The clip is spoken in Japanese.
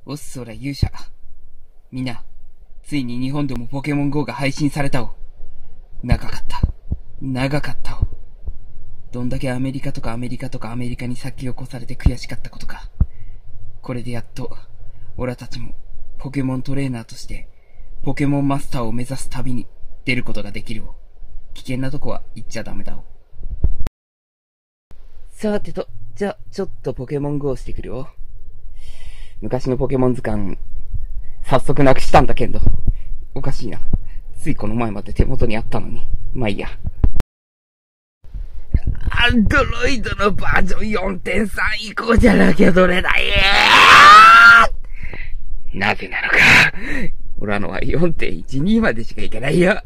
おっそら勇者。みんな、ついに日本でもポケモン GO が配信されたお。長かった。長かったお。どんだけアメリカに先を越されて悔しかったことか。これでやっと、オラたちもポケモントレーナーとして、ポケモンマスターを目指す旅に出ることができるお。危険なとこは行っちゃダメだお。さてと、じゃあ、ちょっとポケモン GO してくるよ。昔のポケモン図鑑、早速なくしたんだけど、おかしいな。ついこの前まで手元にあったのに。まあいいや。アンドロイドのバージョン 4.3 以降じゃなきゃ取れない。なぜなのか。俺らのは 4.12 までしかいけないよ。